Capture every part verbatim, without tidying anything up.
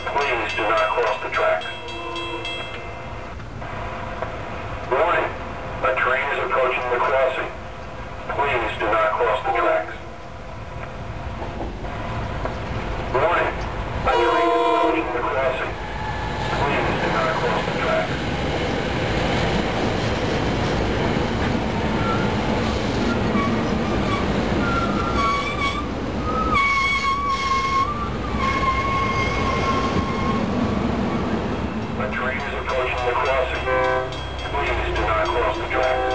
Please do not cross the tracks. Warning, a train is approaching the crossing. Please do not cross the tracks. Warning, a train is approaching the crossing. Please do not cross the tracks. A train is approaching the crossing. Please do not cross the tracks.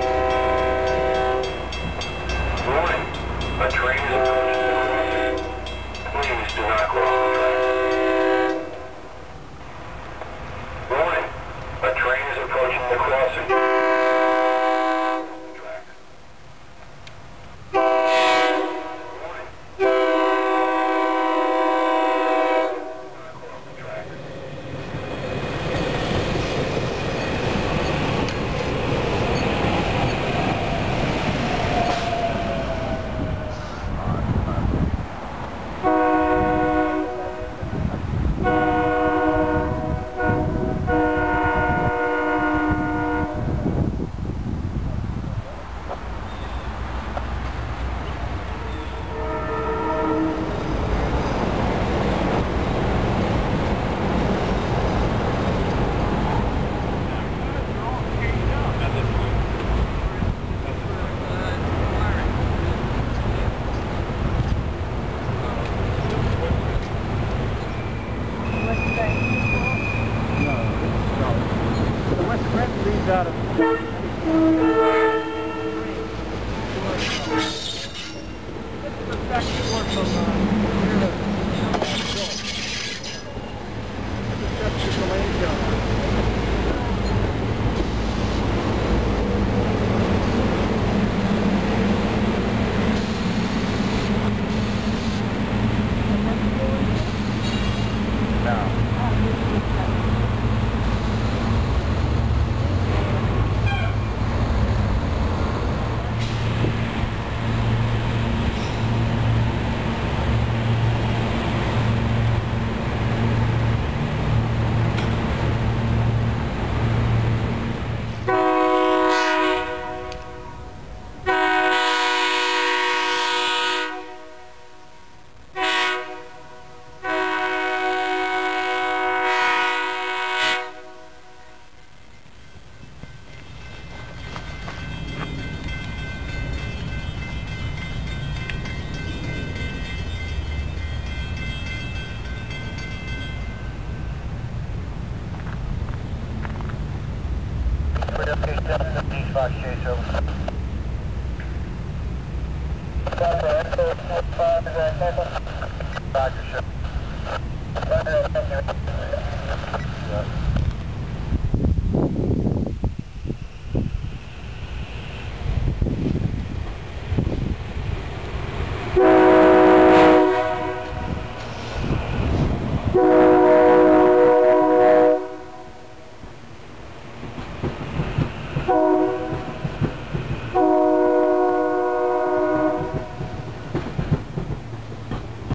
Warning, a train is approaching the crossing. Please do not cross the tracks. Warning, a train is approaching the crossing. Out of Fox Chase over. Roger, sir.